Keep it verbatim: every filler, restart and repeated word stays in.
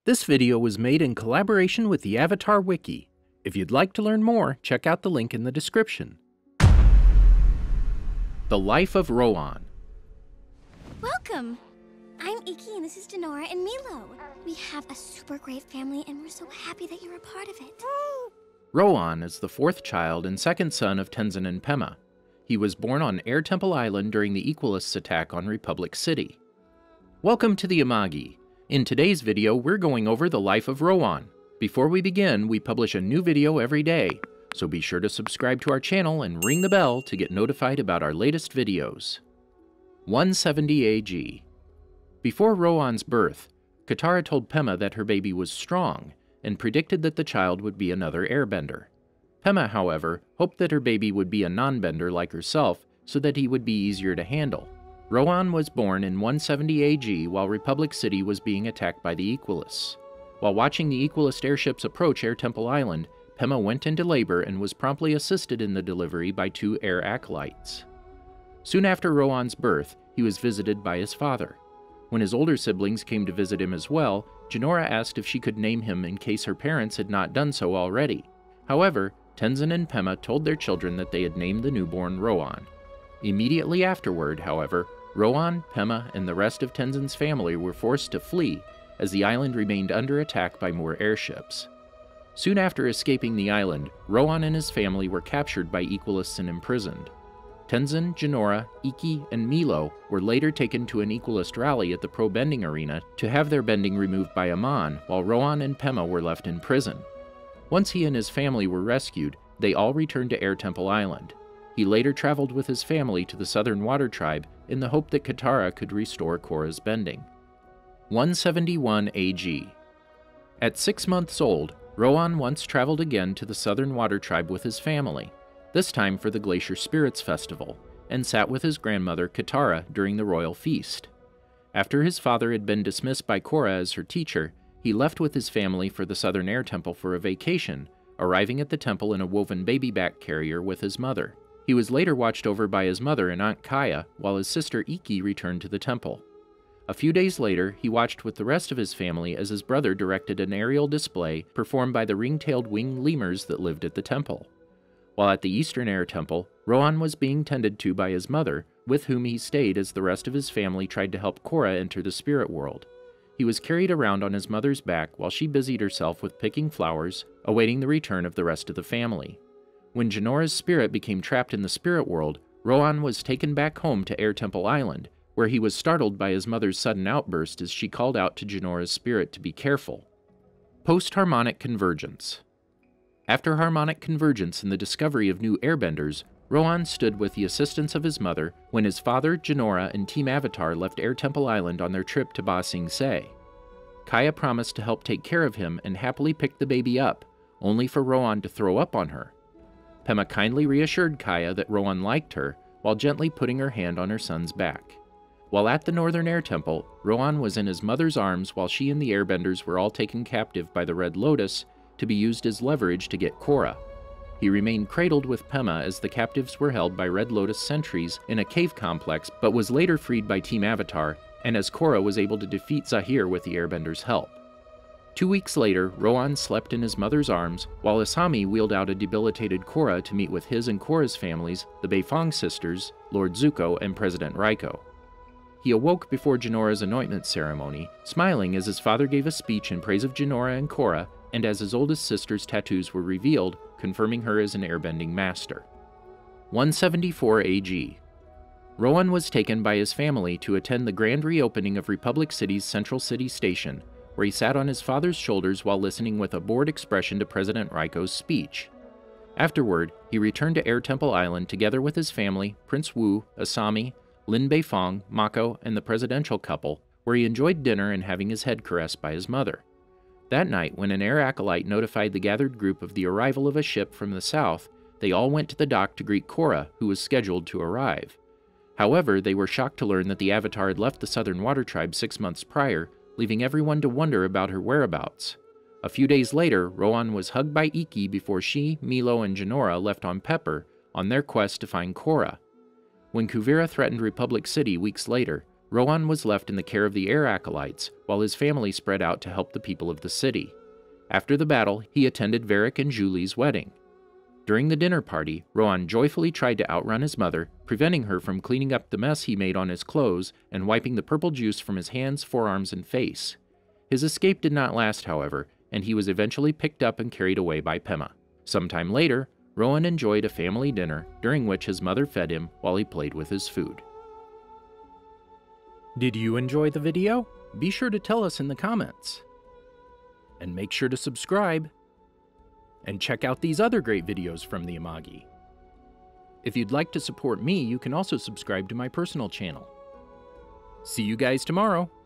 This video was made in collaboration with the Avatar Wiki. If you'd like to learn more, check out the link in the description. The Life of Rohan. Welcome! I'm Iki and this is Jinora and Milo. We have a super great family and we're so happy that you're a part of it. Rohan is the fourth child and second son of Tenzin and Pema. He was born on Air Temple Island during the Equalists attack on Republic City. Welcome to the Amagi. In today's video, we're going over the life of Rohan. Before we begin, we publish a new video every day, so be sure to subscribe to our channel and ring the bell to get notified about our latest videos. one seventy A G. Before Rohan's birth, Katara told Pema that her baby was strong, and predicted that the child would be another airbender. Pema, however, hoped that her baby would be a non-bender like herself, so that he would be easier to handle. Rohan was born in one seventy A G while Republic City was being attacked by the Equalists. While watching the Equalist airships approach Air Temple Island, Pema went into labor and was promptly assisted in the delivery by two air acolytes. Soon after Rohan's birth, he was visited by his father. When his older siblings came to visit him as well, Jinora asked if she could name him in case her parents had not done so already. However, Tenzin and Pema told their children that they had named the newborn Rohan. Immediately afterward, however, Rohan, Pema, and the rest of Tenzin's family were forced to flee, as the island remained under attack by more airships. Soon after escaping the island, Rohan and his family were captured by Equalists and imprisoned. Tenzin, Jinora, Iki, and Milo were later taken to an Equalist rally at the Pro Bending Arena to have their bending removed by Amon, while Rohan and Pema were left in prison. Once he and his family were rescued, they all returned to Air Temple Island. He later traveled with his family to the Southern Water Tribe in the hope that Katara could restore Korra's bending. one seventy-one A G. At six months old, Rohan once traveled again to the Southern Water Tribe with his family, this time for the Glacier Spirits Festival, and sat with his grandmother Katara during the royal feast. After his father had been dismissed by Korra as her teacher, he left with his family for the Southern Air Temple for a vacation, arriving at the temple in a woven baby-back carrier with his mother. He was later watched over by his mother and Aunt Kaya, while his sister Iki returned to the temple. A few days later, he watched with the rest of his family as his brother directed an aerial display performed by the ring-tailed winged lemurs that lived at the temple. While at the Eastern Air Temple, Rohan was being tended to by his mother, with whom he stayed as the rest of his family tried to help Korra enter the spirit world. He was carried around on his mother's back while she busied herself with picking flowers, awaiting the return of the rest of the family. When Jinora's spirit became trapped in the spirit world, Rohan was taken back home to Air Temple Island, where he was startled by his mother's sudden outburst as she called out to Jinora's spirit to be careful. Post-harmonic convergence. After harmonic convergence and the discovery of new airbenders, Rohan stood with the assistance of his mother when his father, Jinora, and Team Avatar left Air Temple Island on their trip to Ba Sing Se. Kaya promised to help take care of him and happily picked the baby up, only for Rohan to throw up on her. Pema kindly reassured Kaya that Rohan liked her, while gently putting her hand on her son's back. While at the Northern Air Temple, Rohan was in his mother's arms while she and the airbenders were all taken captive by the Red Lotus to be used as leverage to get Korra. He remained cradled with Pema as the captives were held by Red Lotus sentries in a cave complex, but was later freed by Team Avatar, and as Korra was able to defeat Zahir with the airbenders' help. Two weeks later, Rohan slept in his mother's arms, while Asami wheeled out a debilitated Korra to meet with his and Korra's families, the Beifong sisters, Lord Zuko, and President Raiko. He awoke before Jinora's anointment ceremony, smiling as his father gave a speech in praise of Jinora and Korra, and as his oldest sister's tattoos were revealed, confirming her as an airbending master. one seventy-four A G. Rohan was taken by his family to attend the grand reopening of Republic City's Central City Station, where he sat on his father's shoulders while listening with a bored expression to President Raiko's speech. Afterward, he returned to Air Temple Island together with his family, Prince Wu, Asami, Lin Beifong, Mako, and the presidential couple, where he enjoyed dinner and having his head caressed by his mother. That night, when an air acolyte notified the gathered group of the arrival of a ship from the south, they all went to the dock to greet Korra, who was scheduled to arrive. However, they were shocked to learn that the Avatar had left the Southern Water Tribe six months prior, leaving everyone to wonder about her whereabouts. A few days later, Rohan was hugged by Iki before she, Milo, and Jinora left on Pepper on their quest to find Korra. When Kuvira threatened Republic City weeks later, Rohan was left in the care of the air acolytes, while his family spread out to help the people of the city. After the battle, he attended Varric and Julie's wedding. During the dinner party, Rohan joyfully tried to outrun his mother, preventing her from cleaning up the mess he made on his clothes and wiping the purple juice from his hands, forearms, and face. His escape did not last, however, and he was eventually picked up and carried away by Pema. Sometime later, Rohan enjoyed a family dinner, during which his mother fed him while he played with his food. Did you enjoy the video? Be sure to tell us in the comments. And make sure to subscribe. And check out these other great videos from the Amagi. If you'd like to support me, you can also subscribe to my personal channel. See you guys tomorrow!